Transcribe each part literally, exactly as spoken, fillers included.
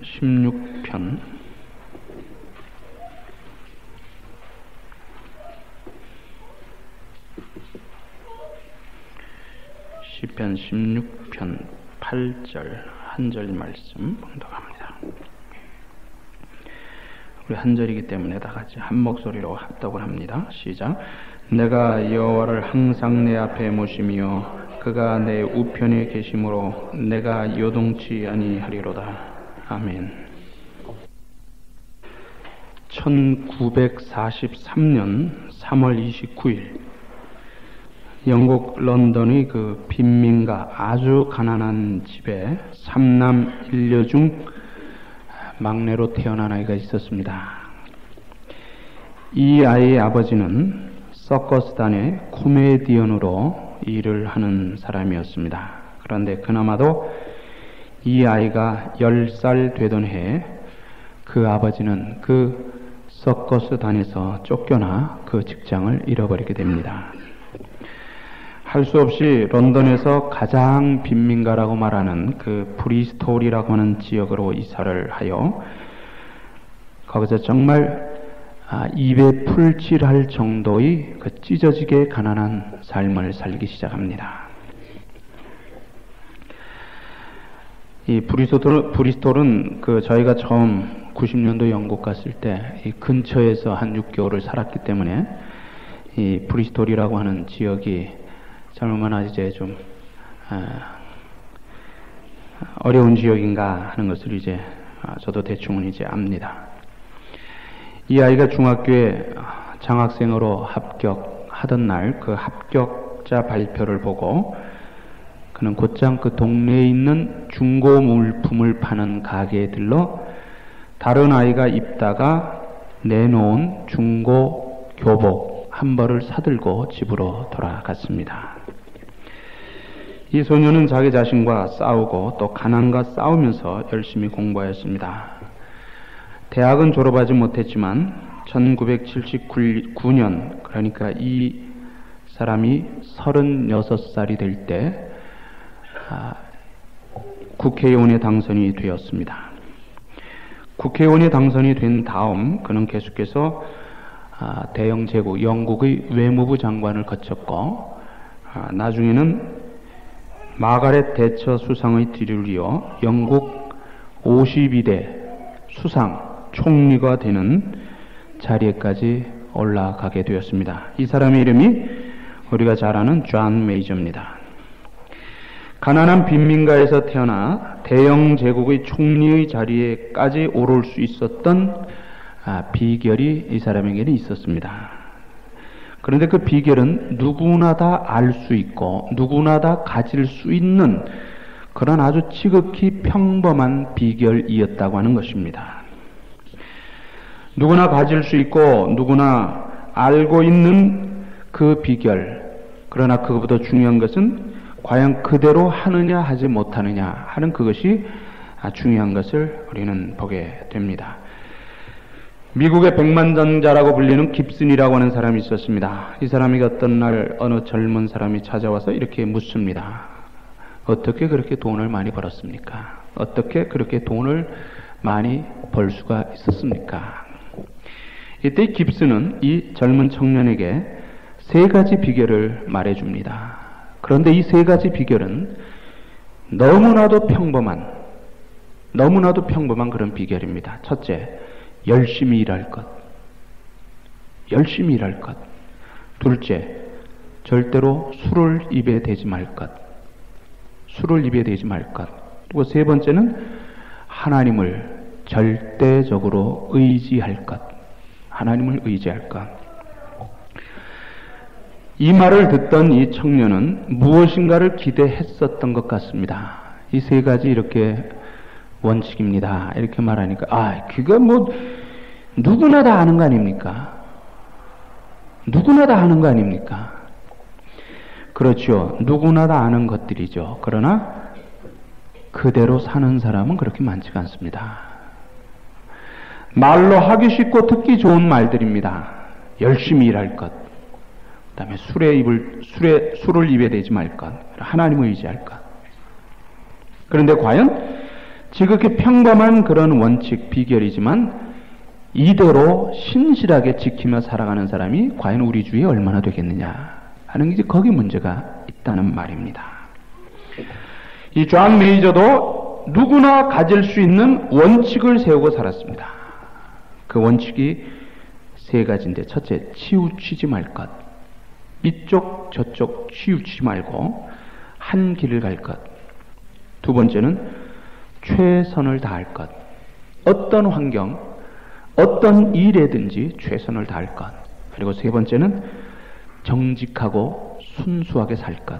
십육 편 시편 십육 편 팔 절 한 절 말씀 봉독합니다. 우리 한 절이기 때문에 다 같이 한 목소리로 합독을 합니다. 시작. 내가 여호와를 항상 내 앞에 모시며 그가 내 우편에 계심으로 내가 요동치 아니하리로다. 아멘. 천구백사십삼 년 삼월 이십구일 영국 런던의 그 빈민가 아주 가난한 집에 삼남 일녀 중 막내로 태어난 아이가 있었습니다. 이 아이의 아버지는 서커스단의 코미디언으로 일을 하는 사람이었습니다. 그런데 그나마도 이 아이가 열 살 되던 해에 그 아버지는 그 서커스단에서 쫓겨나 그 직장을 잃어버리게 됩니다. 할 수 없이 런던에서 가장 빈민가라고 말하는 그 브리스톨이라고 하는 지역으로 이사를 하여 거기서 정말 입에 풀칠할 정도의 그 찢어지게 가난한 삶을 살기 시작합니다. 이 브리스톨은, 브리스톨은 그 저희가 처음 구십 년도 영국 갔을 때 이 근처에서 한 육 개월을 살았기 때문에 이 브리스톨이라고 하는 지역이 얼마나 이제 좀 어려운 지역인가 하는 것을 이제 저도 대충은 이제 압니다. 이 아이가 중학교에 장학생으로 합격하던 날 그 합격자 발표를 보고 그는 곧장 그 동네에 있는 중고 물품을 파는 가게에 들러 다른 아이가 입다가 내놓은 중고 교복 한 벌을 사들고 집으로 돌아갔습니다. 이 소녀는 자기 자신과 싸우고 또 가난과 싸우면서 열심히 공부하였습니다. 대학은 졸업하지 못했지만 천구백칠십구 년 그러니까 이 사람이 서른여섯 살이 될 때 아, 국회의원에 당선이 되었습니다. 국회의원에 당선이 된 다음 그는 계속해서 아, 대영 제국 영국의 외무부 장관을 거쳤고 아, 나중에는 마가렛 대처 수상의 뒤를 이어 영국 오십이 대 수상 총리가 되는 자리에까지 올라가게 되었습니다. 이 사람의 이름이 우리가 잘 아는 존 메이저입니다. 가난한 빈민가에서 태어나 대영 제국의 총리의 자리에까지 오를 수 있었던 아, 비결이 이 사람에게는 있었습니다. 그런데 그 비결은 누구나 다 알 수 있고 누구나 다 가질 수 있는 그런 아주 지극히 평범한 비결이었다고 하는 것입니다. 누구나 가질 수 있고 누구나 알고 있는 그 비결, 그러나 그것보다 중요한 것은 과연 그대로 하느냐 하지 못하느냐 하는 그것이 중요한 것을 우리는 보게 됩니다. 미국의 백만장자라고 불리는 깁슨이라고 하는 사람이 있었습니다. 이 사람이 어떤 날 어느 젊은 사람이 찾아와서 이렇게 묻습니다. 어떻게 그렇게 돈을 많이 벌었습니까? 어떻게 그렇게 돈을 많이 벌 수가 있었습니까? 이때 깁슨은 이 젊은 청년에게 세 가지 비결을 말해줍니다. 그런데 이 세 가지 비결은 너무나도 평범한, 너무나도 평범한 그런 비결입니다. 첫째, 열심히 일할 것. 열심히 일할 것. 둘째, 절대로 술을 입에 대지 말 것. 술을 입에 대지 말 것. 그리고 세 번째는 하나님을 절대적으로 의지할 것. 하나님을 의지할 것. 이 말을 듣던 이 청년은 무엇인가를 기대했었던 것 같습니다. 이 세 가지 이렇게 원칙입니다. 이렇게 말하니까 아, 그거 뭐 누구나 다 아는 거 아닙니까? 누구나 다 아는 거 아닙니까? 그렇죠. 누구나 다 아는 것들이죠. 그러나 그대로 사는 사람은 그렇게 많지가 않습니다. 말로 하기 쉽고 듣기 좋은 말들입니다. 열심히 일할 것, 그 다음에 술에 입을, 술에, 술을 입에 대지 말 것, 하나님을 의지할 것. 그런데 과연 지극히 평범한 그런 원칙, 비결이지만 이대로 신실하게 지키며 살아가는 사람이 과연 우리 주위에 얼마나 되겠느냐 하는 게 이제 거기 문제가 있다는 말입니다. 이 존 메이저도 누구나 가질 수 있는 원칙을 세우고 살았습니다. 그 원칙이 세 가지인데, 첫째, 치우치지 말 것. 이쪽 저쪽 치우치지 말고 한 길을 갈 것. 두 번째는 최선을 다할 것. 어떤 환경, 어떤 일에든지 최선을 다할 것. 그리고 세 번째는 정직하고 순수하게 살 것.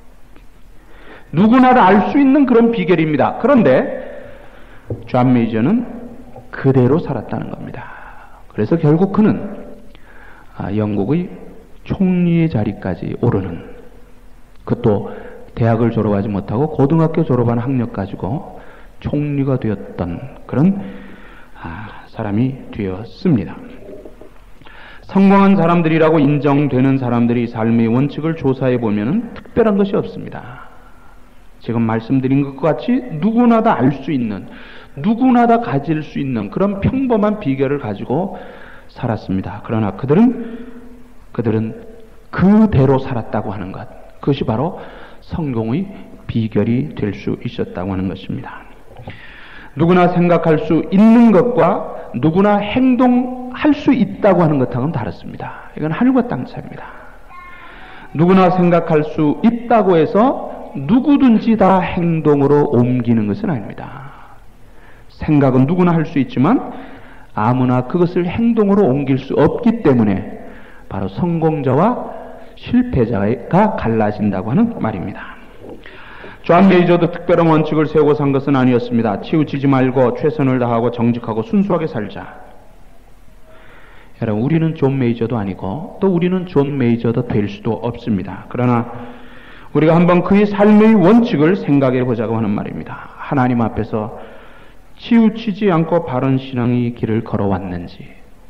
누구나 다 알 수 있는 그런 비결입니다. 그런데 존 메이저는 그대로 살았다는 겁니다. 그래서 결국 그는 영국의 총리의 자리까지 오르는, 그것도 대학을 졸업하지 못하고 고등학교 졸업한 학력 가지고 총리가 되었던 그런 사람이 되었습니다. 성공한 사람들이라고 인정되는 사람들이 삶의 원칙을 조사해 보면 특별한 것이 없습니다. 지금 말씀드린 것과 같이 누구나 다 알 수 있는, 누구나 다 가질 수 있는 그런 평범한 비결을 가지고 살았습니다. 그러나 그들은 그들은 그대로 살았다고 하는 것, 그것이 바로 성공의 비결이 될 수 있었다고 하는 것입니다. 누구나 생각할 수 있는 것과 누구나 행동할 수 있다고 하는 것하고는 다릅니다. 이건 하늘과 땅 차이입니다. 누구나 생각할 수 있다고 해서 누구든지 다 행동으로 옮기는 것은 아닙니다. 생각은 누구나 할 수 있지만 아무나 그것을 행동으로 옮길 수 없기 때문에 바로 성공자와 실패자가 갈라진다고 하는 말입니다. 존 메이저도 특별한 원칙을 세우고 산 것은 아니었습니다. 치우치지 말고 최선을 다하고 정직하고 순수하게 살자. 여러분, 우리는 존 메이저도 아니고 또 우리는 존 메이저도 될 수도 없습니다. 그러나 우리가 한번 그의 삶의 원칙을 생각해 보자고 하는 말입니다. 하나님 앞에서 치우치지 않고 바른 신앙의 길을 걸어왔는지,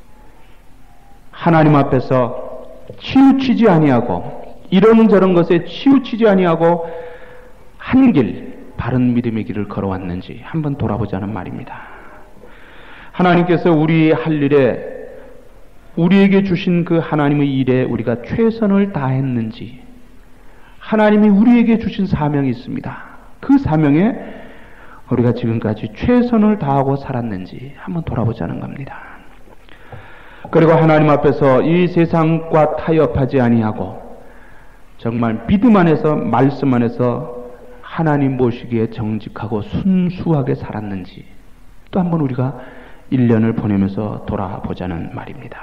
하나님 앞에서 치우치지 아니하고 이런저런 것에 치우치지 아니하고 한 길, 바른 믿음의 길을 걸어왔는지 한번 돌아보자는 말입니다. 하나님께서 우리 할 일에, 우리에게 주신 그 하나님의 일에 우리가 최선을 다했는지, 하나님이 우리에게 주신 사명이 있습니다. 그 사명에 우리가 지금까지 최선을 다하고 살았는지 한번 돌아보자는 겁니다. 그리고 하나님 앞에서 이 세상과 타협하지 아니하고 정말 믿음 안에서, 말씀 안에서 하나님 보시기에 정직하고 순수하게 살았는지 또 한번 우리가 일 년을 보내면서 돌아보자는 말입니다.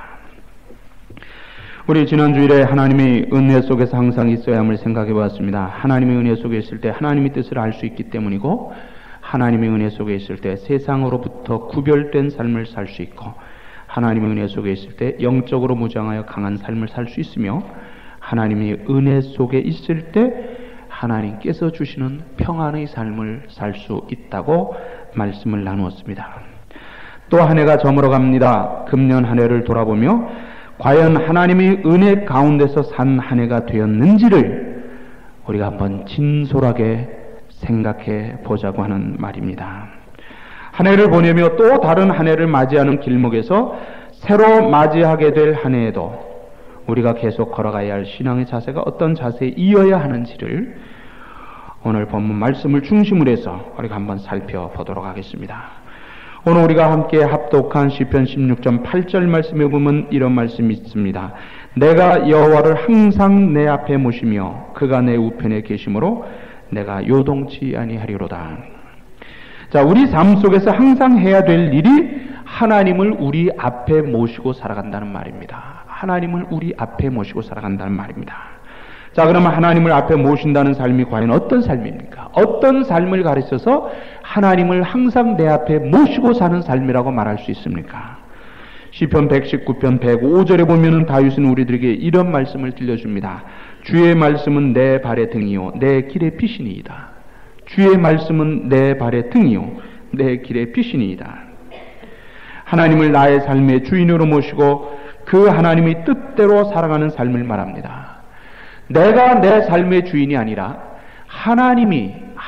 우리 지난 주일에 하나님의 은혜 속에서 항상 있어야 함을 생각해 보았습니다. 하나님의 은혜 속에 있을 때 하나님의 뜻을 알 수 있기 때문이고, 하나님의 은혜 속에 있을 때 세상으로부터 구별된 삶을 살 수 있고, 하나님의 은혜 속에 있을 때 영적으로 무장하여 강한 삶을 살 수 있으며, 하나님의 은혜 속에 있을 때 하나님께서 주시는 평안의 삶을 살 수 있다고 말씀을 나누었습니다. 또 한 해가 저물어 갑니다. 금년 한 해를 돌아보며 과연 하나님의 은혜 가운데서 산 한 해가 되었는지를 우리가 한번 진솔하게 생각해 보자고 하는 말입니다. 한 해를 보내며 또 다른 한 해를 맞이하는 길목에서 새로 맞이하게 될 한 해에도 우리가 계속 걸어가야 할 신앙의 자세가 어떤 자세에 이어야 하는지를 오늘 본문 말씀을 중심으로 해서 우리가 한번 살펴보도록 하겠습니다. 오늘 우리가 함께 합독한 시편 십육 장 팔 절 말씀에 보면 이런 말씀이 있습니다. 내가 여호와를 항상 내 앞에 모시며 그가 내 우편에 계심으로 내가 요동치 아니하리로다. 자, 우리 삶 속에서 항상 해야 될 일이 하나님을 우리 앞에 모시고 살아간다는 말입니다. 하나님을 우리 앞에 모시고 살아간다는 말입니다. 자, 그러면 하나님을 앞에 모신다는 삶이 과연 어떤 삶입니까? 어떤 삶을 가르쳐서 하나님을 항상 내 앞에 모시고 사는 삶이라고 말할 수 있습니까? 시편 백십구 편 백오 절에 보면은 다윗은 우리들에게 이런 말씀을 들려줍니다. 주의 말씀은 내 발의 등이요 내 길의 빛이니이다. 주의 말씀은 내 발의 등이요 내 길의 빛이니이다. 하나님을 나의 삶의 주인으로 모시고 그 하나님의 뜻대로 살아가는 삶을 말합니다. 내가 내 삶의 주인이 아니라 하나님이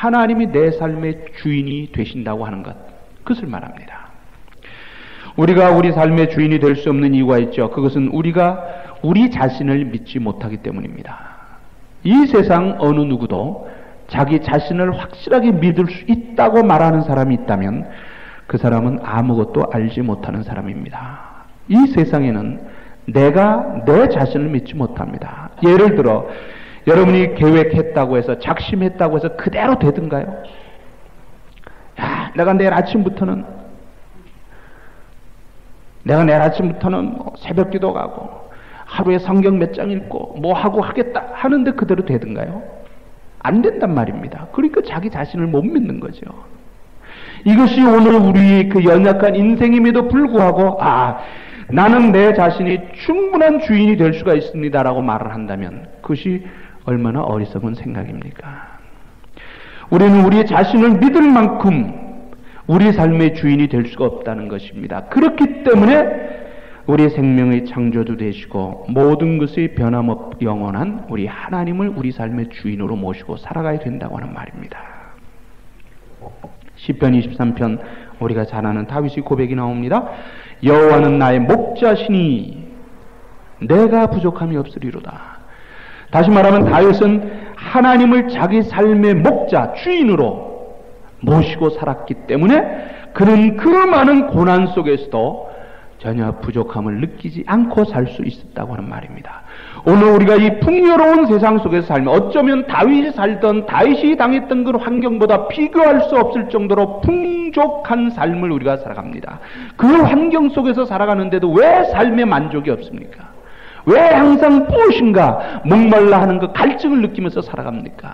하나님이 내 삶의 주인이 되신다고 하는 것, 그것을 말합니다. 우리가 우리 삶의 주인이 될 수 없는 이유가 있죠. 그것은 우리가 우리 자신을 믿지 못하기 때문입니다. 이 세상 어느 누구도 자기 자신을 확실하게 믿을 수 있다고 말하는 사람이 있다면 그 사람은 아무것도 알지 못하는 사람입니다. 이 세상에는 내가 내 자신을 믿지 못합니다. 예를 들어 여러분이 계획했다고 해서, 작심했다고 해서 그대로 되든가요? 야, 내가 내일 아침부터는 내가 내일 아침부터는 뭐 새벽 기도 가고 하루에 성경 몇 장 읽고 뭐 하고 하겠다 하는데 그대로 되든가요? 안 된단 말입니다. 그러니까 자기 자신을 못 믿는 거죠. 이것이 오늘 우리의 그 연약한 인생임에도 불구하고, 아, 나는 내 자신이 충분한 주인이 될 수가 있습니다라고 말을 한다면 그것이 얼마나 어리석은 생각입니까? 우리는 우리 자신을 믿을 만큼 우리 삶의 주인이 될 수가 없다는 것입니다. 그렇기 때문에 우리 생명의 창조주 되시고 모든 것의 변함없 영원한 우리 하나님을 우리 삶의 주인으로 모시고 살아가야 된다고 하는 말입니다. 시편 이십삼 편 우리가 잘 아는 다윗의 고백이 나옵니다. 여호와는 나의 목자시니 내가 부족함이 없으리로다. 다시 말하면 다윗은 하나님을 자기 삶의 목자, 주인으로 모시고 살았기 때문에 그는 그 많은 고난 속에서도 전혀 부족함을 느끼지 않고 살 수 있었다고 하는 말입니다. 오늘 우리가 이 풍요로운 세상 속에서 살면 어쩌면 다윗이 살던, 다윗이 당했던 그 환경보다 비교할 수 없을 정도로 풍족한 삶을 우리가 살아갑니다. 그 환경 속에서 살아가는데도 왜 삶에 만족이 없습니까? 왜 항상 무엇인가 목말라 하는 그 갈증을 느끼면서 살아갑니까?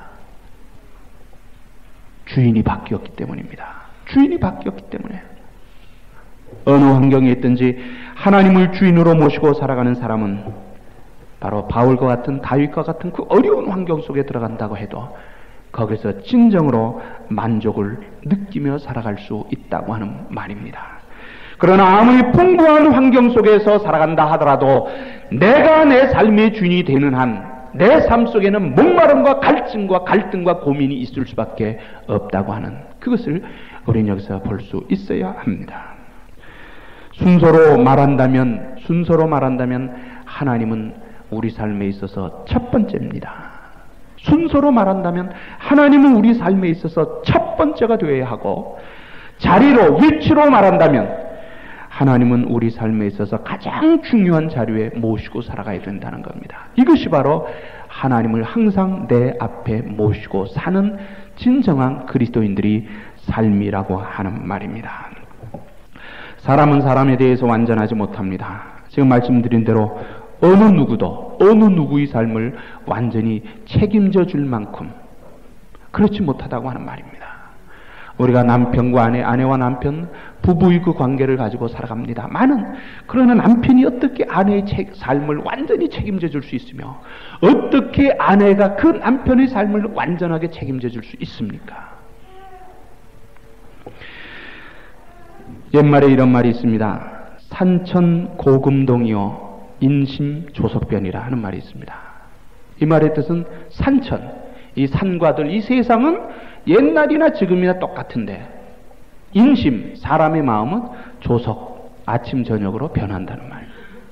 주인이 바뀌었기 때문입니다. 주인이 바뀌었기 때문에. 어느 환경에 있든지 하나님을 주인으로 모시고 살아가는 사람은 바로 바울과 같은, 다윗과 같은 그 어려운 환경 속에 들어간다고 해도 거기서 진정으로 만족을 느끼며 살아갈 수 있다고 하는 말입니다. 그러나 아무리 풍부한 환경 속에서 살아간다 하더라도 내가 내 삶의 주인이 되는 한 내 삶 속에는 목마름과 갈증과 갈등과 고민이 있을 수밖에 없다고 하는 그것을 우리는 여기서 볼 수 있어야 합니다. 순서로 말한다면, 순서로 말한다면 하나님은 우리 삶에 있어서 첫 번째입니다. 순서로 말한다면 하나님은 우리 삶에 있어서 첫 번째가 되어야 하고, 자리로, 위치로 말한다면 하나님은 우리 삶에 있어서 가장 중요한 자리에 모시고 살아가야 된다는 겁니다. 이것이 바로 하나님을 항상 내 앞에 모시고 사는 진정한 그리스도인들이 삶이라고 하는 말입니다. 사람은 사람에 대해서 완전하지 못합니다. 지금 말씀드린 대로 어느 누구도 어느 누구의 삶을 완전히 책임져 줄 만큼 그렇지 못하다고 하는 말입니다. 우리가 남편과 아내, 아내와 남편, 부부의 그 관계를 가지고 살아갑니다. 많은, 그러나 남편이 어떻게 아내의 책, 삶을 완전히 책임져 줄 수 있으며 어떻게 아내가 그 남편의 삶을 완전하게 책임져 줄 수 있습니까? 옛말에 이런 말이 있습니다. 산천 고금동이요 인심 조석변이라 하는 말이 있습니다. 이 말의 뜻은 산천, 이 산과들, 이 세상은 옛날이나 지금이나 똑같은데 인심, 사람의 마음은 조석, 아침 저녁으로 변한다는 말.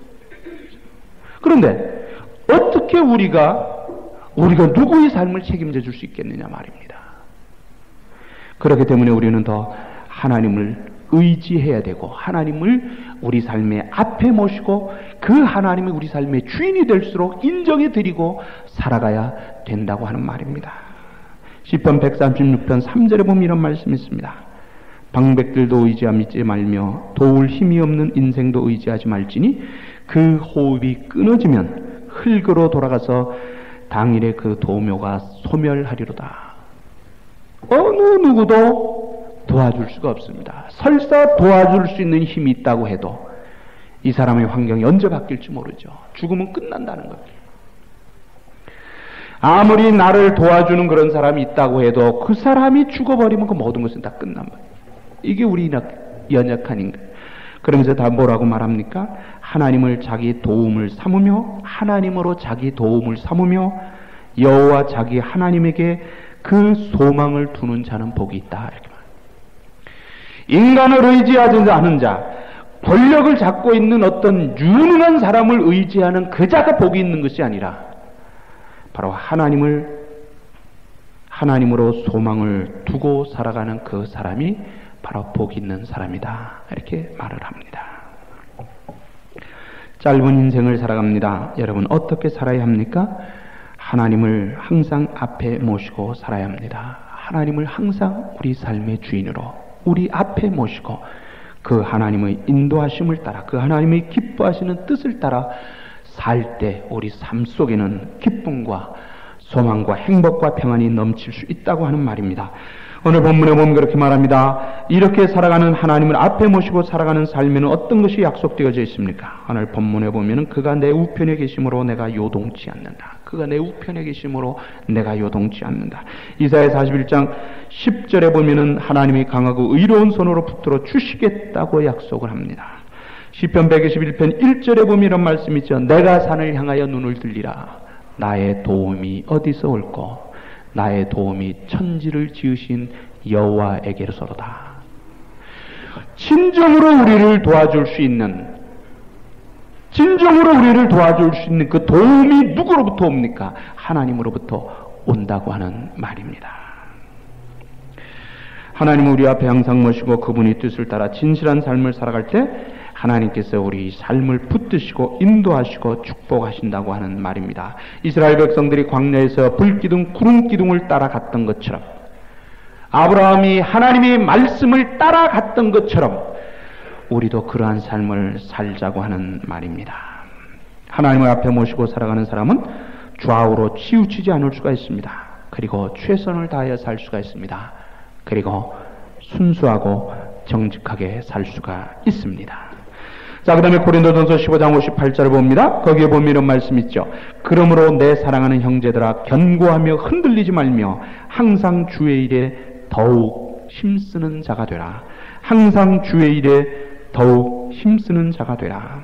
그런데 어떻게 우리가 우리가 누구의 삶을 책임져 줄 수 있겠느냐 말입니다. 그렇기 때문에 우리는 더 하나님을 의지해야 되고 하나님을 우리 삶의 앞에 모시고 그 하나님이 우리 삶의 주인이 될수록 인정해 드리고 살아가야 된다고 하는 말입니다. 시편 백삼십육 편 삼 절에 보면 이런 말씀이 있습니다. 방백들도 의지하지 말며 도울 힘이 없는 인생도 의지하지 말지니 그 호흡이 끊어지면 흙으로 돌아가서 당일에 그 도묘가 소멸하리로다. 어느 누구도 도와줄 수가 없습니다. 설사 도와줄 수 있는 힘이 있다고 해도 이 사람의 환경이 언제 바뀔지 모르죠. 죽으면 끝난다는 겁니다. 아무리 나를 도와주는 그런 사람이 있다고 해도 그 사람이 죽어버리면 그 모든 것은 다 끝난 거예요. 이게 우리 연약한 인간. 그러면서 다 뭐라고 말합니까? 하나님을 자기 도움을 삼으며 하나님으로 자기 도움을 삼으며 여호와 자기 하나님에게 그 소망을 두는 자는 복이 있다. 이렇게 인간을 의지하지 않은 자, 권력을 잡고 있는 어떤 유능한 사람을 의지하는 그 자가 복이 있는 것이 아니라 바로 하나님을 하나님으로 소망을 두고 살아가는 그 사람이 바로 복 있는 사람이다. 이렇게 말을 합니다. 짧은 인생을 살아갑니다. 여러분 어떻게 살아야 합니까? 하나님을 항상 앞에 모시고 살아야 합니다. 하나님을 항상 우리 삶의 주인으로 우리 앞에 모시고 그 하나님의 인도하심을 따라 그 하나님의 기뻐하시는 뜻을 따라 살 때 우리 삶 속에는 기쁨과 소망과 행복과 평안이 넘칠 수 있다고 하는 말입니다. 오늘 본문에 보면 그렇게 말합니다. 이렇게 살아가는 하나님을 앞에 모시고 살아가는 삶에는 어떤 것이 약속되어져 있습니까? 오늘 본문에 보면 그가 내 우편에 계심으로 내가 요동치 않는다. 그가 내 우편에 계심으로 내가 요동치 않는다. 이사야 사십일 장 십 절에 보면 하나님이 강하고 의로운 손으로 붙들어 주시겠다고 약속을 합니다. 시편 백이십일 편 일 절에 보면 이런 말씀이 있죠. 내가 산을 향하여 눈을 들리라. 나의 도움이 어디서 올꼬? 나의 도움이 천지를 지으신 여호와에게로서로다. 진정으로 우리를 도와줄 수 있는 진정으로 우리를 도와줄 수 있는 그 도움이 누구로부터 옵니까? 하나님으로부터 온다고 하는 말입니다. 하나님은 우리 앞에 항상 모시고 그분의 뜻을 따라 진실한 삶을 살아갈 때 하나님께서 우리 삶을 붙드시고 인도하시고 축복하신다고 하는 말입니다. 이스라엘 백성들이 광야에서 불기둥 구름기둥을 따라갔던 것처럼 아브라함이 하나님의 말씀을 따라갔던 것처럼 우리도 그러한 삶을 살자고 하는 말입니다. 하나님을 앞에 모시고 살아가는 사람은 좌우로 치우치지 않을 수가 있습니다. 그리고 최선을 다하여 살 수가 있습니다. 그리고 순수하고 정직하게 살 수가 있습니다. 자, 그 다음에 고린도전서 십오 장 오십팔 절을 봅니다. 거기에 보면 이런 말씀 있죠. 그러므로 내 사랑하는 형제들아 견고하며 흔들리지 말며 항상 주의 일에 더욱 힘쓰는 자가 되라. 항상 주의 일에 더욱 힘쓰는 자가 되라.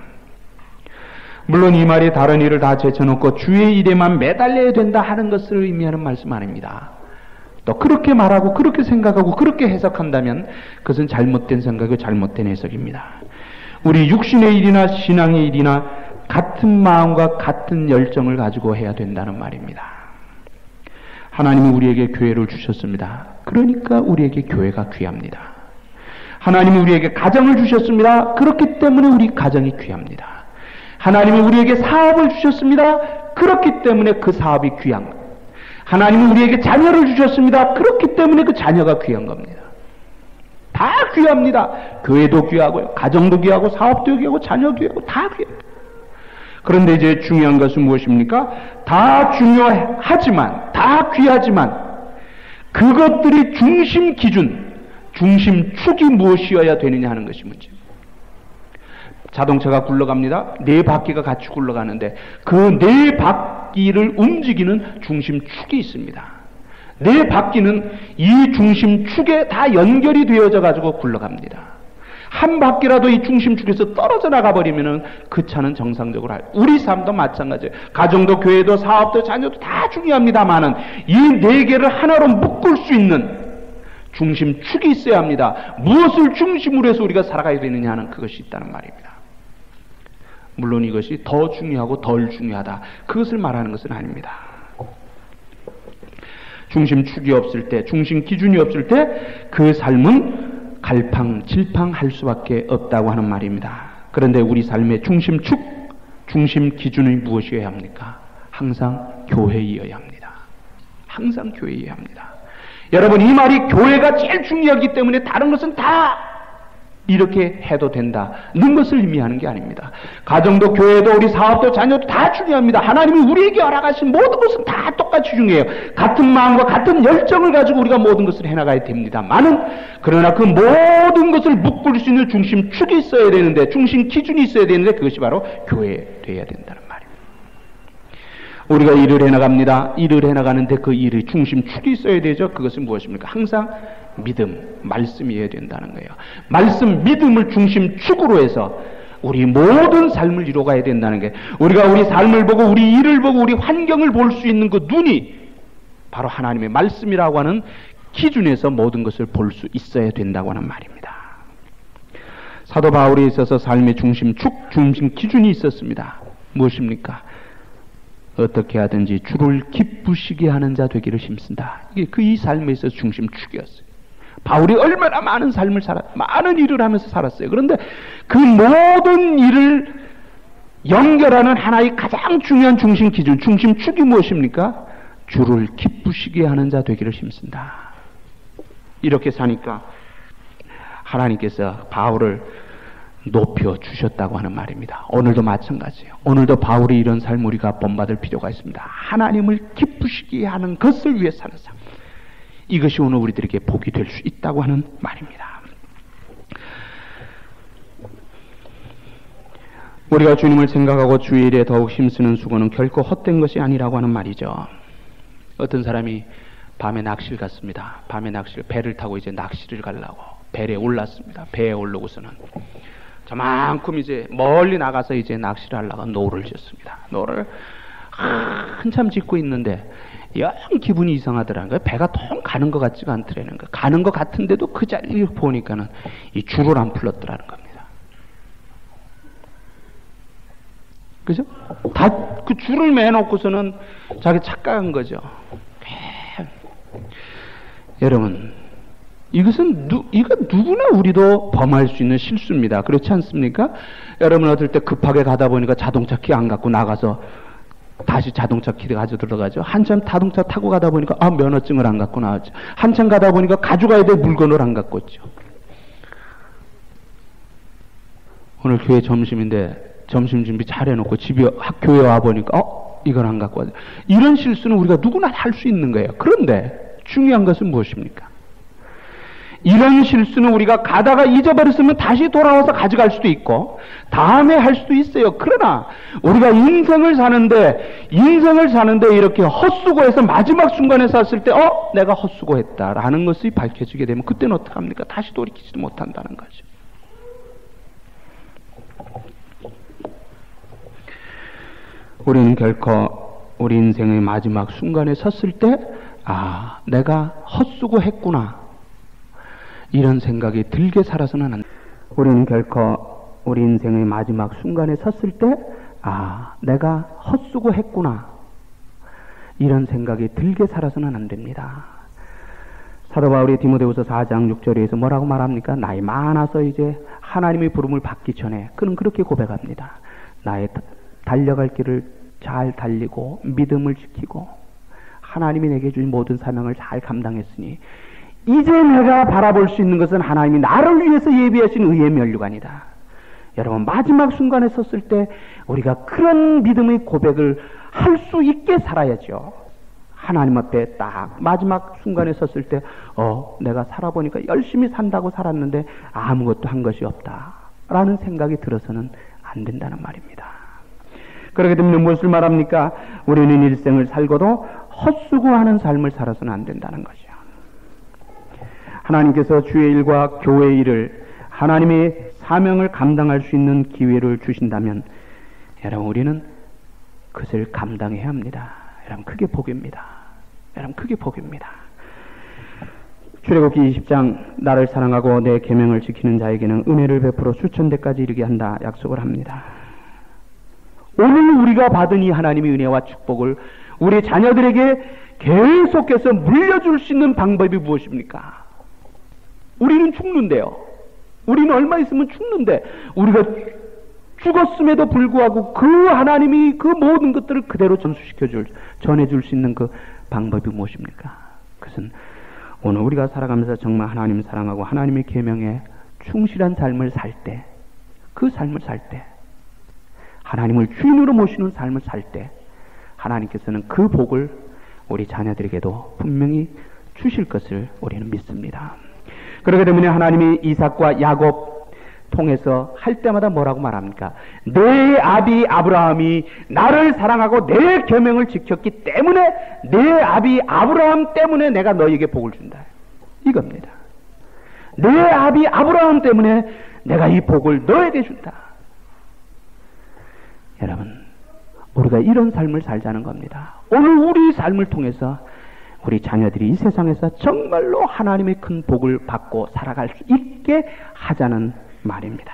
물론 이 말이 다른 일을 다 제쳐놓고 주의 일에만 매달려야 된다 하는 것을 의미하는 말씀 아닙니다. 또 그렇게 말하고 그렇게 생각하고 그렇게 해석한다면 그것은 잘못된 생각이고 잘못된 해석입니다. 우리 육신의 일이나 신앙의 일이나 같은 마음과 같은 열정을 가지고 해야 된다는 말입니다. 하나님이 우리에게 교회를 주셨습니다. 그러니까 우리에게 교회가 귀합니다. 하나님이 우리에게 가정을 주셨습니다. 그렇기 때문에 우리 가정이 귀합니다. 하나님이 우리에게 사업을 주셨습니다. 그렇기 때문에 그 사업이 귀한 겁니다. 하나님은 우리에게 자녀를 주셨습니다. 그렇기 때문에 그 자녀가 귀한 겁니다. 다 귀합니다. 교회도 귀하고요. 가정도 귀하고 사업도 귀하고 자녀도 귀하고 다 귀합니다. 그런데 이제 중요한 것은 무엇입니까? 다 중요하지만 다 귀하지만 그것들이 중심 기준, 중심 축이 무엇이어야 되느냐 하는 것이 문제입니다. 자동차가 굴러갑니다. 네 바퀴가 같이 굴러가는데 그 네 바퀴를 움직이는 중심 축이 있습니다. 네 바퀴는 이 중심 축에 다 연결이 되어져 가지고 굴러갑니다. 한 바퀴라도 이 중심 축에서 떨어져 나가 버리면은 그 차는 정상적으로 할. 우리 삶도 마찬가지예요. 가정도 교회도 사업도 자녀도 다 중요합니다만은 이 네 개를 하나로 묶을 수 있는 중심 축이 있어야 합니다. 무엇을 중심으로 해서 우리가 살아가야 되느냐 하는 그것이 있다는 말입니다. 물론 이것이 더 중요하고 덜 중요하다. 그것을 말하는 것은 아닙니다. 중심축이 없을 때, 중심 기준이 없을 때 그 삶은 갈팡질팡할 수밖에 없다고 하는 말입니다. 그런데 우리 삶의 중심축, 중심 기준이 무엇이어야 합니까? 항상 교회이어야 합니다. 항상 교회이어야 합니다. 여러분, 이 말이 교회가 제일 중요하기 때문에 다른 것은 다 이렇게 해도 된다는 것을 의미하는 게 아닙니다. 가정도 교회도 우리 사업도 자녀도 다 중요합니다. 하나님이 우리에게 허락하신 모든 것은 다 똑같이 중요해요. 같은 마음과 같은 열정을 가지고 우리가 모든 것을 해나가야 됩니다만은 그러나 그 모든 것을 묶을 수 있는 중심축이 있어야 되는데 중심 기준이 있어야 되는데 그것이 바로 교회되어야 된다는 말입니다. 우리가 일을 해나갑니다. 일을 해나가는데 그 일의 중심축이 있어야 되죠. 그것은 무엇입니까? 항상 믿음, 말씀이어야 된다는 거예요. 말씀, 믿음을 중심축으로 해서 우리 모든 삶을 이루어가야 된다는 게 우리가 우리 삶을 보고 우리 일을 보고 우리 환경을 볼 수 있는 그 눈이 바로 하나님의 말씀이라고 하는 기준에서 모든 것을 볼 수 있어야 된다고 하는 말입니다. 사도 바울에 있어서 삶의 중심, 축, 중심 기준이 있었습니다. 무엇입니까? 어떻게 하든지 주를 기쁘시게 하는 자 되기를 힘쓴다. 이게 그 이 삶에 있어서 중심 축이었어요. 바울이 얼마나 많은 삶을 살았, 많은 일을 하면서 살았어요. 그런데 그 모든 일을 연결하는 하나의 가장 중요한 중심 기준, 중심 축이 무엇입니까? 주를 기쁘시게 하는 자 되기를 힘쓴다. 이렇게 사니까 하나님께서 바울을 높여 주셨다고 하는 말입니다. 오늘도 마찬가지예요. 오늘도 바울이 이런 삶 우리가 본받을 필요가 있습니다. 하나님을 기쁘시게 하는 것을 위해 사는 삶. 이것이 오늘 우리들에게 복이 될 수 있다고 하는 말입니다. 우리가 주님을 생각하고 주의 일에 더욱 힘쓰는 수고는 결코 헛된 것이 아니라고 하는 말이죠. 어떤 사람이 밤에 낚시를 갔습니다. 밤에 낚시를 배를 타고 이제 낚시를 가려고 배에 올랐습니다. 배에 오르고서는 저만큼 이제 멀리 나가서 이제 낚시를 하려고 노를 졌습니다. 노를 한참 짓고 있는데 영 기분이 이상하더라는 거예요. 배가 통 가는 것 같지가 않더라는 거예요. 가는 것 같은데도 그 자리를 보니까는 이 줄을 안 풀었더라는 겁니다. 그죠? 다 그 줄을 매놓고서는 자기 착각한 거죠. 여러분, 이것은 누, 이거 누구나 우리도 범할 수 있는 실수입니다. 그렇지 않습니까? 여러분 어떨 때 급하게 가다 보니까 자동차 키 안 갖고 나가서 다시 자동차 키를 가지고 들어가죠. 한참 자동차 타고 가다 보니까 아 면허증을 안 갖고 나왔죠. 한참 가다 보니까 가져가야 될 물건을 안 갖고 있죠. 오늘 교회 점심인데 점심 준비 잘 해놓고 집에 학교에 와 보니까 어 이걸 안 갖고 왔죠. 이런 실수는 우리가 누구나 할 수 있는 거예요. 그런데 중요한 것은 무엇입니까? 이런 실수는 우리가 가다가 잊어버렸으면 다시 돌아와서 가져갈 수도 있고 다음에 할 수도 있어요. 그러나 우리가 인생을 사는데 인생을 사는데 이렇게 헛수고해서 마지막 순간에 샀을 때 어? 내가 헛수고했다라는 것이 밝혀지게 되면 그때는 어떡합니까? 다시 돌이키지도 못한다는 거죠. 우리는 결코 우리 인생의 마지막 순간에 섰을 때 아, 내가 헛수고했구나 이런 생각이 들게 살아서는 안 돼. 우리는 결코 우리 인생의 마지막 순간에 섰을 때 아, 내가 헛수고했구나 이런 생각이 들게 살아서는 안 됩니다. 사도 바울이 디모데후서 사 장 육 절에서 뭐라고 말합니까? 나이 많아서 이제 하나님의 부름을 받기 전에 그는 그렇게 고백합니다. 나의 달려갈 길을 잘 달리고 믿음을 지키고 하나님이 내게 주신 모든 사명을 잘 감당했으니 이제 내가 바라볼 수 있는 것은 하나님이 나를 위해서 예비하신 의의 면류관이다. 여러분 마지막 순간에 섰을 때 우리가 그런 믿음의 고백을 할 수 있게 살아야죠. 하나님 앞에 딱 마지막 순간에 섰을 때 어 내가 살아보니까 열심히 산다고 살았는데 아무것도 한 것이 없다 라는 생각이 들어서는 안 된다는 말입니다. 그렇게 되면 무엇을 말합니까? 우리는 일생을 살고도 헛수고하는 삶을 살아서는 안 된다는 거죠. 하나님께서 주의 일과 교회의 일을 하나님의 사명을 감당할 수 있는 기회를 주신다면 여러분 우리는 그것을 감당해야 합니다. 여러분 그게 복입니다. 여러분 그게 복입니다. 출애굽기 이십 장 나를 사랑하고 내 계명을 지키는 자에게는 은혜를 베풀어 수천 대까지 이르게 한다 약속을 합니다. 오늘 우리가 받은 이 하나님의 은혜와 축복을 우리 자녀들에게 계속해서 물려줄 수 있는 방법이 무엇입니까? 우리는 죽는데요. 우리는 얼마 있으면 죽는데 우리가 죽었음에도 불구하고 그 하나님이 그 모든 것들을 그대로 전수시켜줄, 전해줄 수 있는 그 방법이 무엇입니까? 그것은 오늘 우리가 살아가면서 정말 하나님을 사랑하고 하나님의 계명에 충실한 삶을 살 때, 그 삶을 살 때, 하나님을 주인으로 모시는 삶을 살 때 하나님께서는 그 복을 우리 자녀들에게도 분명히 주실 것을 우리는 믿습니다. 그렇기 때문에 하나님이 이삭과 야곱 통해서 할 때마다 뭐라고 말합니까? 내 아비 아브라함이 나를 사랑하고 내 계명을 지켰기 때문에 내 아비 아브라함 때문에 내가 너에게 복을 준다. 이겁니다. 내 아비 아브라함 때문에 내가 이 복을 너에게 준다. 여러분, 우리가 이런 삶을 살자는 겁니다. 오늘 우리 삶을 통해서 우리 자녀들이 이 세상에서 정말로 하나님의 큰 복을 받고 살아갈 수 있게 하자는 말입니다.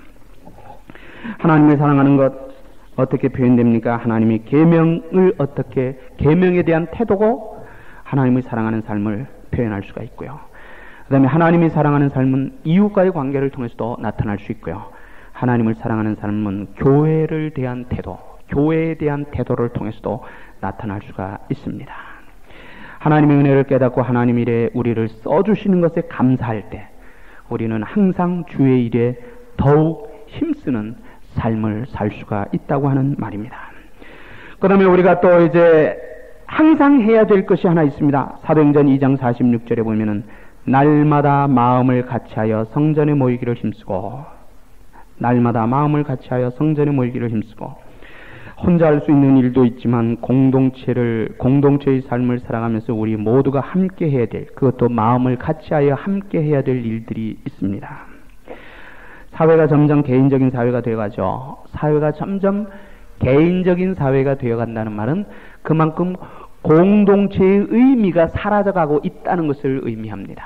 하나님을 사랑하는 것 어떻게 표현됩니까? 하나님의 계명을 어떻게, 계명에 대한 태도고 하나님을 사랑하는 삶을 표현할 수가 있고요. 그 다음에 하나님이 사랑하는 삶은 이웃과의 관계를 통해서도 나타날 수 있고요. 하나님을 사랑하는 삶은 교회를 대한 태도, 교회에 대한 태도를 통해서도 나타날 수가 있습니다. 하나님의 은혜를 깨닫고 하나님 일에 우리를 써주시는 것에 감사할 때 우리는 항상 주의 일에 더욱 힘쓰는 삶을 살 수가 있다고 하는 말입니다. 그 다음에 우리가 또 이제 항상 해야 될 것이 하나 있습니다. 사도행전 이 장 사십육 절에 보면은 날마다 마음을 같이하여 성전에 모이기를 힘쓰고, 날마다 마음을 같이하여 성전에 모이기를 힘쓰고, 혼자 할 수 있는 일도 있지만 공동체를, 공동체의 삶을 살아가면서 우리 모두가 함께 해야 될, 그것도 마음을 같이하여 함께 해야 될 일들이 있습니다. 사회가 점점 개인적인 사회가 되어가죠. 사회가 점점 개인적인 사회가 되어간다는 말은 그만큼 공동체의 의미가 사라져가고 있다는 것을 의미합니다.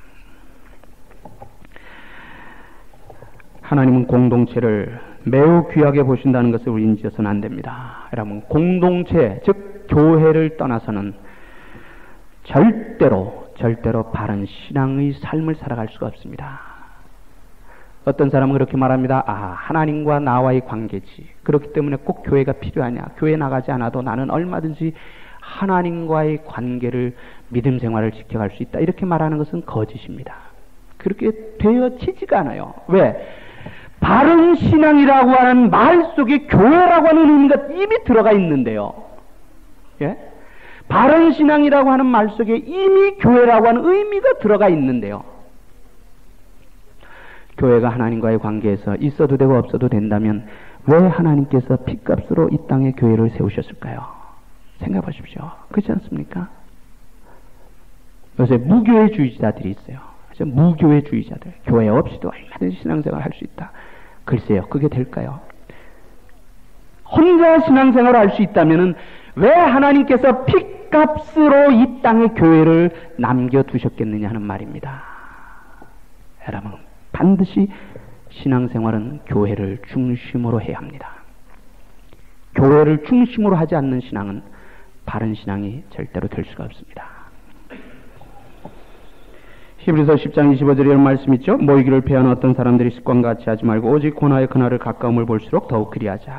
하나님은 공동체를 매우 귀하게 보신다는 것을 우리 잊어서는 안 됩니다. 여러분, 공동체, 즉 교회를 떠나서는 절대로 절대로 바른 신앙의 삶을 살아갈 수가 없습니다. 어떤 사람은 그렇게 말합니다. 아, 하나님과 나와의 관계지. 그렇기 때문에 꼭 교회가 필요하냐. 교회 나가지 않아도 나는 얼마든지 하나님과의 관계를, 믿음 생활을 지켜갈 수 있다. 이렇게 말하는 것은 거짓입니다. 그렇게 되어지지가 않아요. 왜? 바른 신앙이라고 하는 말 속에 교회라고 하는 의미가 이미 들어가 있는데요. 예? 바른 신앙이라고 하는 말 속에 이미 교회라고 하는 의미가 들어가 있는데요. 교회가 하나님과의 관계에서 있어도 되고 없어도 된다면 왜 하나님께서 핏값으로 이 땅에 교회를 세우셨을까요? 생각해 보십시오. 그렇지 않습니까? 요새 무교회주의자들이 있어요. 무교회주의자들. 교회 없이도 얼마든지 신앙생활 할 수 있다. 글쎄요, 그게 될까요? 혼자 신앙생활을 할 수 있다면 왜 하나님께서 핏값으로 이 땅에 교회를 남겨두셨겠느냐 하는 말입니다. 여러분, 반드시 신앙생활은 교회를 중심으로 해야 합니다. 교회를 중심으로 하지 않는 신앙은 바른 신앙이 절대로 될 수가 없습니다. 히브리서 십 장 이십오 절에 이런 말씀 있죠. 모이기를 패하는 어떤 사람들이 습관과 같이 하지 말고 오직 고나의 그날을 가까움을 볼수록 더욱 그리하자.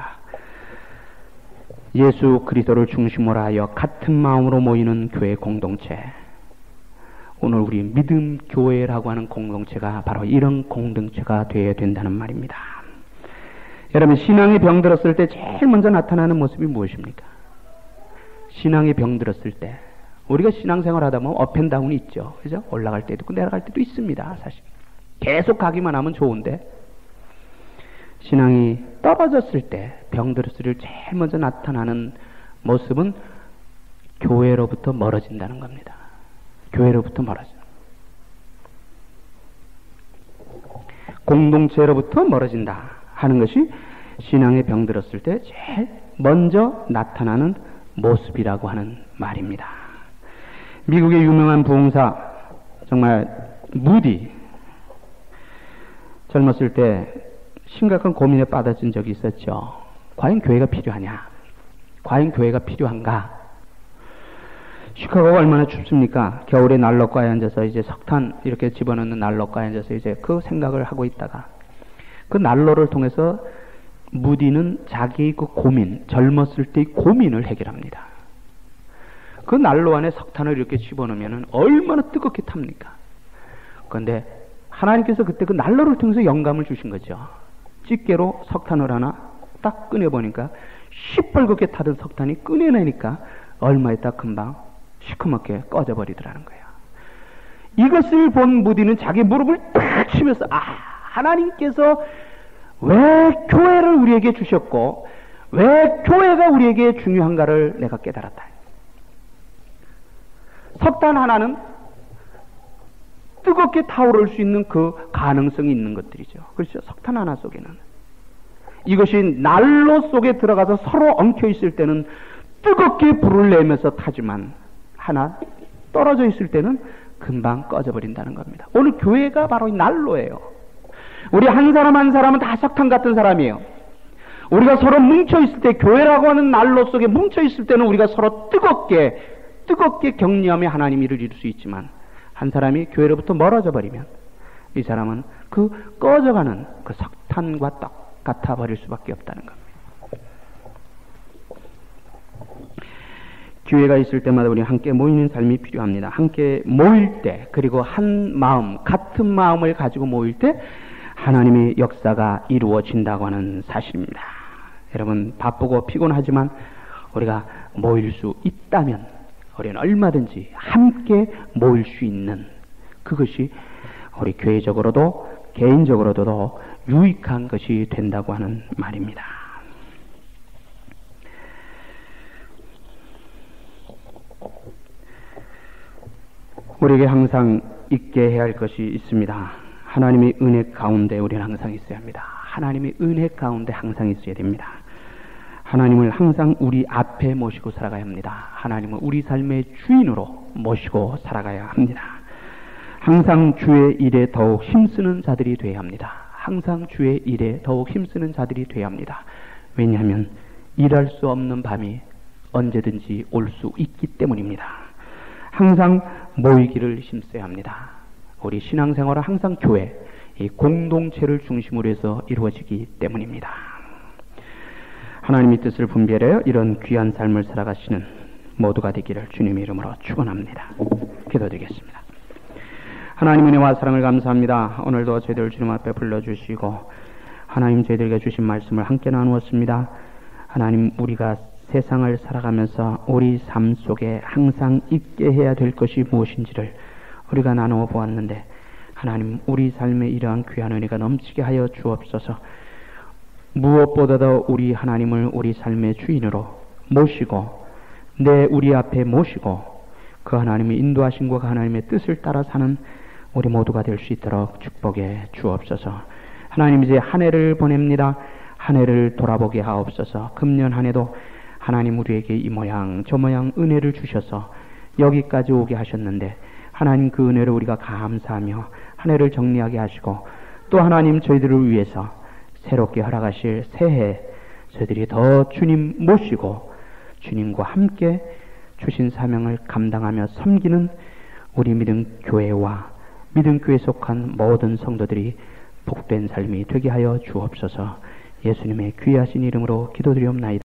예수 그리스도를 중심으로 하여 같은 마음으로 모이는 교회 공동체, 오늘 우리 믿음 교회라고 하는 공동체가 바로 이런 공동체가 되어야 된다는 말입니다. 여러분, 신앙이 병들었을 때 제일 먼저 나타나는 모습이 무엇입니까? 신앙이 병들었을 때 우리가 신앙생활 하다 보면 업앤다운이 있죠. 그죠? 올라갈 때도 있고 내려갈 때도 있습니다. 사실 계속 가기만 하면 좋은데, 신앙이 떨어졌을 때, 병들었을 때 제일 먼저 나타나는 모습은 교회로부터 멀어진다는 겁니다. 교회로부터 멀어진다. 공동체로부터 멀어진다 하는 것이 신앙에 병들었을 때 제일 먼저 나타나는 모습이라고 하는 말입니다. 미국의 유명한 부흥사, 정말 무디, 젊었을 때 심각한 고민에 빠져진 적이 있었죠. 과연 교회가 필요하냐? 과연 교회가 필요한가? 시카고가 얼마나 춥습니까? 겨울에 난로가에 앉아서 이제 석탄 이렇게 집어넣는 난로가에 앉아서 이제 그 생각을 하고 있다가 그 난로를 통해서 무디는 자기의 그 고민, 젊었을 때의 고민을 해결합니다. 그 난로 안에 석탄을 이렇게 집어넣으면 얼마나 뜨겁게 탑니까? 그런데 하나님께서 그때 그 난로를 통해서 영감을 주신 거죠. 집게로 석탄을 하나 딱 꺼내보니까 시뻘겋게 타던 석탄이 꺼내내니까 얼마 있다 금방 시커멓게 꺼져버리더라는 거예요. 이것을 본 무디는 자기 무릎을 딱 치면서, 아, 하나님께서 왜 교회를 우리에게 주셨고 왜 교회가 우리에게 중요한가를 내가 깨달았다. 석탄 하나는 뜨겁게 타오를 수 있는 그 가능성이 있는 것들이죠. 그렇죠? 석탄 하나 속에는. 이것이 난로 속에 들어가서 서로 엉켜 있을 때는 뜨겁게 불을 내면서 타지만, 하나 떨어져 있을 때는 금방 꺼져버린다는 겁니다. 오늘 교회가 바로 이 난로예요. 우리 한 사람 한 사람은 다 석탄 같은 사람이에요. 우리가 서로 뭉쳐있을 때, 교회라고 하는 난로 속에 뭉쳐있을 때는 우리가 서로 뜨겁게 뜨겁게 격려하며 하나님 일을 이룰 수 있지만, 한 사람이 교회로부터 멀어져 버리면 이 사람은 그 꺼져가는 그 석탄과 똑같아 버릴 수밖에 없다는 겁니다. 기회가 있을 때마다 우리 함께 모이는 삶이 필요합니다. 함께 모일 때, 그리고 한 마음, 같은 마음을 가지고 모일 때 하나님의 역사가 이루어진다고 하는 사실입니다. 여러분, 바쁘고 피곤하지만 우리가 모일 수 있다면 우리는 얼마든지 함께 모일 수 있는, 그것이 우리 교회적으로도 개인적으로도 유익한 것이 된다고 하는 말입니다. 우리에게 항상 있게 해야 할 것이 있습니다. 하나님의 은혜 가운데 우리는 항상 있어야 합니다. 하나님의 은혜 가운데 항상 있어야 됩니다. 하나님을 항상 우리 앞에 모시고 살아가야 합니다. 하나님을 우리 삶의 주인으로 모시고 살아가야 합니다. 항상 주의 일에 더욱 힘쓰는 자들이 되어야 합니다. 항상 주의 일에 더욱 힘쓰는 자들이 되어야 합니다. 왜냐하면 일할 수 없는 밤이 언제든지 올 수 있기 때문입니다. 항상 모이기를 힘써야 합니다. 우리 신앙생활은 항상 교회, 이 공동체를 중심으로 해서 이루어지기 때문입니다. 하나님의 뜻을 분별하여 이런 귀한 삶을 살아가시는 모두가 되기를 주님의 이름으로 축원합니다. 기도드리겠습니다. 하나님 은혜와 사랑을 감사합니다. 오늘도 저희들 주님 앞에 불러주시고 하나님 저희들에게 주신 말씀을 함께 나누었습니다. 하나님, 우리가 세상을 살아가면서 우리 삶 속에 항상 있게 해야 될 것이 무엇인지를 우리가 나누어 보았는데, 하나님, 우리 삶에 이러한 귀한 은혜가 넘치게 하여 주옵소서. 무엇보다도 우리 하나님을 우리 삶의 주인으로 모시고 내 우리 앞에 모시고 그 하나님의 인도하심과 그 하나님의 뜻을 따라 사는 우리 모두가 될 수 있도록 축복해 주옵소서. 하나님, 이제 한 해를 보냅니다. 한 해를 돌아보게 하옵소서. 금년 한 해도 하나님 우리에게 이 모양 저 모양 은혜를 주셔서 여기까지 오게 하셨는데, 하나님 그 은혜를 우리가 감사하며 한 해를 정리하게 하시고, 또 하나님 저희들을 위해서 새롭게 허락하실 새해 저희들이 더 주님 모시고 주님과 함께 주신 사명을 감당하며 섬기는 우리 믿음 교회와 믿음 교회에 속한 모든 성도들이 복된 삶이 되게 하여 주옵소서. 예수님의 귀하신 이름으로 기도드리옵나이다.